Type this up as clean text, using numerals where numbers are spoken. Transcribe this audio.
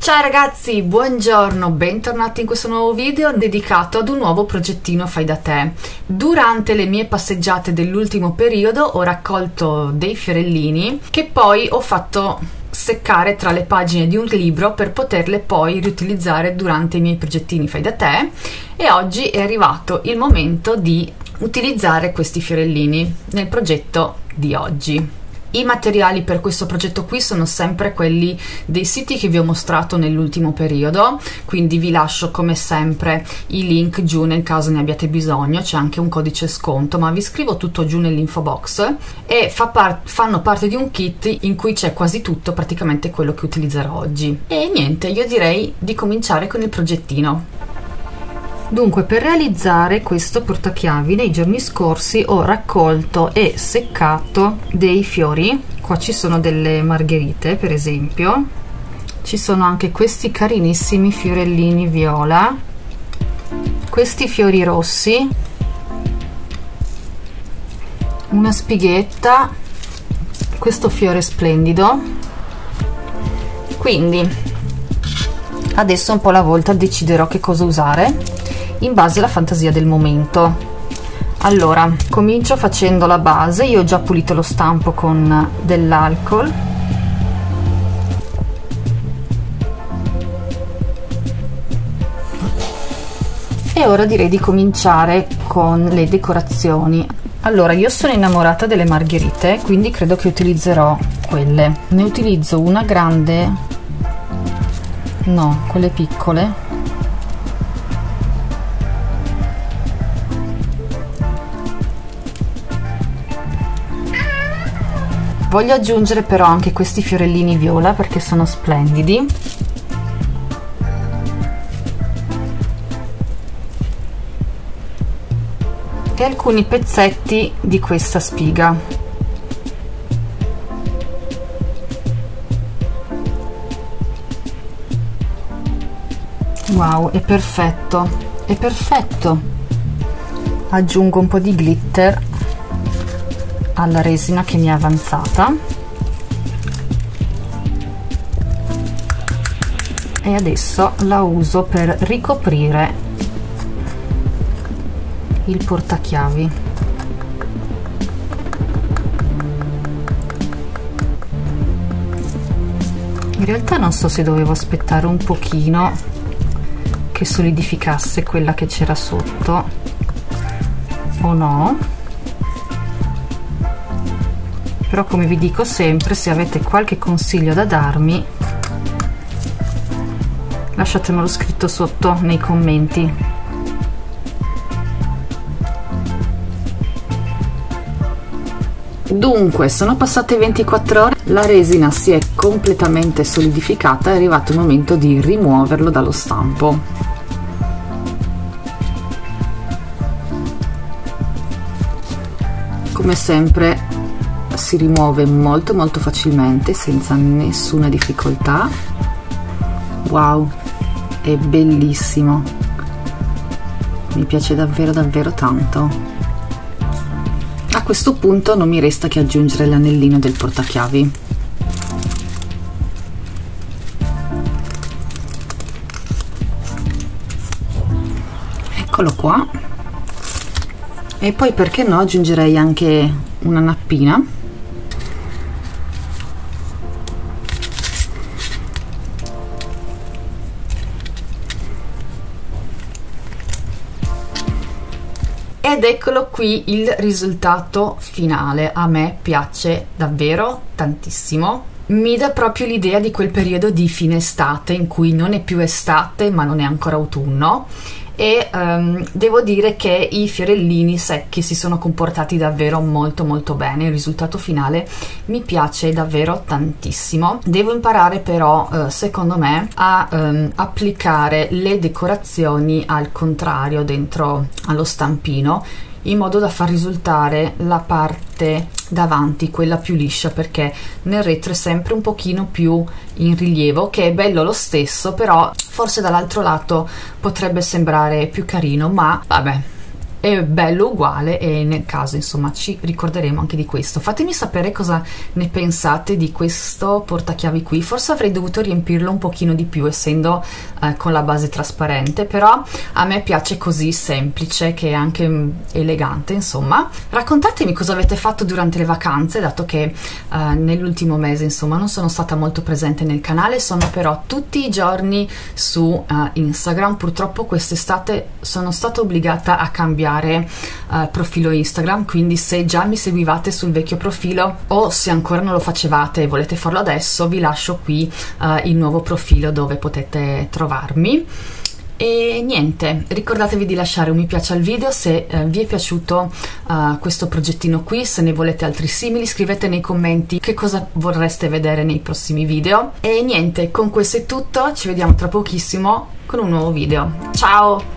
Ciao ragazzi, buongiorno, bentornati in questo nuovo video dedicato ad un nuovo progettino fai da te. Durante le mie passeggiate dell'ultimo periodo ho raccolto dei fiorellini che poi ho fatto seccare tra le pagine di un libro per poterle poi riutilizzare durante i miei progettini fai da te, e oggi è arrivato il momento di utilizzare questi fiorellini nel progetto di oggi. I materiali per questo progetto qui sono sempre quelli dei siti che vi ho mostrato nell'ultimo periodo, quindi vi lascio come sempre i link giù nel caso ne abbiate bisogno. C'è anche un codice sconto, ma vi scrivo tutto giù nell'info box, e fanno parte di un kit in cui c'è quasi tutto, praticamente quello che utilizzerò oggi. E niente, io direi di cominciare con il progettino. Dunque, per realizzare questo portachiavi nei giorni scorsi ho raccolto e seccato dei fiori. Qua ci sono delle margherite, per esempio, ci sono anche questi carinissimi fiorellini viola, questi fiori rossi, una spighetta, questo fiore splendido. Quindi adesso un po' alla volta deciderò che cosa usare in base alla fantasia del momento. Allora, comincio facendo la base. Io ho già pulito lo stampo con dell'alcol. E ora direi di cominciare con le decorazioni. Allora, io sono innamorata delle margherite, quindi credo che utilizzerò quelle. Ne utilizzo una grande, no, quelle piccole. Voglio aggiungere però anche questi fiorellini viola perché sono splendidi. E alcuni pezzetti di questa spiga. Wow, è perfetto, è perfetto. Aggiungo un po' di glitter alla resina che mi è avanzata, e adesso la uso per ricoprire il portachiavi. In realtà non so se dovevo aspettare un pochino che solidificasse quella che c'era sotto o no, però come vi dico sempre, se avete qualche consiglio da darmi lasciatemelo scritto sotto nei commenti. Dunque, sono passate 24 ore, la resina si è completamente solidificata, è arrivato il momento di rimuoverlo dallo stampo. Come sempre si rimuove molto facilmente, senza nessuna difficoltà. Wow, è bellissimo, mi piace davvero tanto. A questo punto non mi resta che aggiungere l'anellino del portachiavi. Eccolo qua. E poi, perché no, aggiungerei anche una nappina. Ed eccolo qui il risultato finale. A me piace davvero tantissimo, mi dà proprio l'idea di quel periodo di fine estate in cui non è più estate ma non è ancora autunno, e devo dire che i fiorellini secchi si sono comportati davvero molto bene. Il risultato finale mi piace davvero tantissimo. Devo imparare però secondo me a applicare le decorazioni al contrario dentro allo stampino, in modo da far risultare la parte davanti quella più liscia, perché nel retro è sempre un pochino più in rilievo, che è bello lo stesso, però forse dall'altro lato potrebbe sembrare più carino, ma vabbè, è bello uguale, e nel caso insomma ci ricorderemo anche di questo. Fatemi sapere cosa ne pensate di questo portachiavi qui. Forse avrei dovuto riempirlo un pochino di più, essendo con la base trasparente, però a me piace così semplice, che è anche elegante. Insomma, raccontatemi cosa avete fatto durante le vacanze, dato che nell'ultimo mese insomma non sono stata molto presente nel canale. Sono però tutti i giorni su Instagram. Purtroppo quest'estate sono stata obbligata a cambiare profilo Instagram, quindi se già mi seguivate sul vecchio profilo, o se ancora non lo facevate e volete farlo adesso, vi lascio qui il nuovo profilo dove potete trovarmi. E niente, ricordatevi di lasciare un mi piace al video se vi è piaciuto questo progettino qui. Se ne volete altri simili, scrivete nei commenti che cosa vorreste vedere nei prossimi video. E niente, con questo è tutto, ci vediamo tra pochissimo con un nuovo video. Ciao!